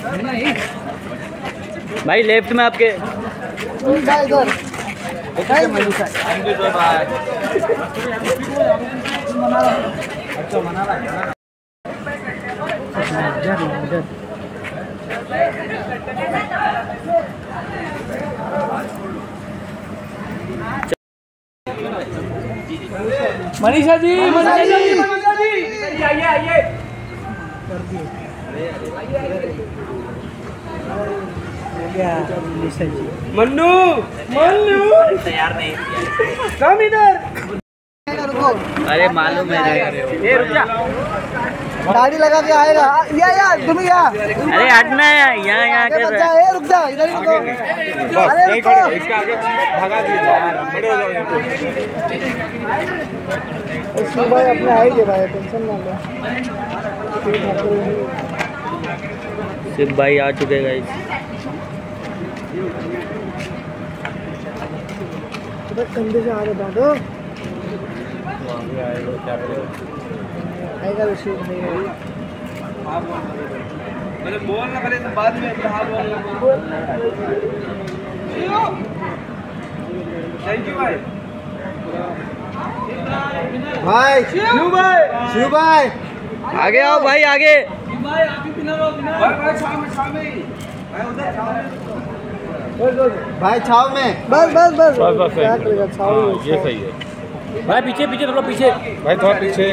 भाई लेफ्ट में आपके मनीषा जी, आइए। मन्नू तैयार नहीं। कम इधर। अरे मालूम है। ये रुक जा। गाड़ी लगा के आएगा। या तुम या। अरे हटना है यहाँ कर रहा है। रुक जा, इधर ही रुको। अरे रुको। इसका आगे भगा दीजिए यार, खड़े हो जाओ। सुबह अपने आएंगे भाई, टेंशन ना लो। शिव भाई आ चुके गाइस। कंधे से आ रहे दादो। आएगा विषय नहीं है। मैंने बोलना पहले तो बाद में थैंक यू भाई। शिव भाई आगे आओ भाई आगे। भाई छाव में। बस क्या करेगा छाव में। ये सही है भाई पीछे थोड़ा पीछे। भाई, थोड़ा पीछे।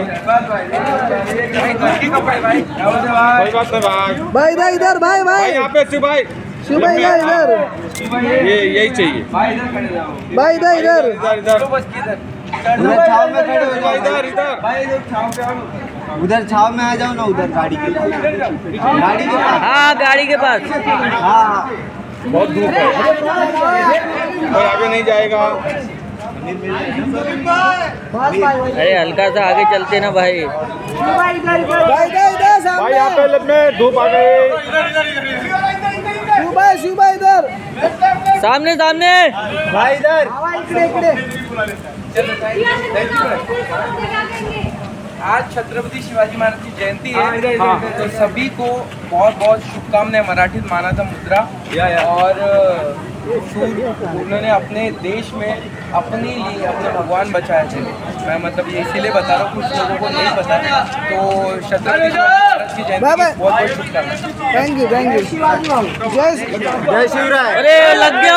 कोई बात नहीं भाई। भाई इधर भाई यहाँ पे शिव भाई इधर ये यही चाहिए। भाई इधर इधर छाव में खड़े हो जाओ। इधर उधर छाव में आ जाओ ना, उधर गाड़ी के पास। हाँ गाड़ी के पास। हाँ बहुत धूप है और आगे नहीं जाएगा। अरे हल्का सा आगे चलते ना भाई। भाई यहाँ पे में धूप आ गई। शिव भाई इधर सामने भाई इधर। आज छत्रपति शिवाजी महाराज की जयंती है। तो सभी को बहुत बहुत शुभकामनाएं। मराठीत मानाचा मुद्रा। और उन्होंने अपने देश में अपने लिए अपने भगवान बचाए थे। मैं मतलब ये इसीलिए बता रहा हूँ, कुछ लोगों को नहीं पता। तो छत्रपति शिवाजी महाराज की जयंती बहुत बहुत शुभकामनाएं। थैंक यू जय शिवराय। अरे लग गया।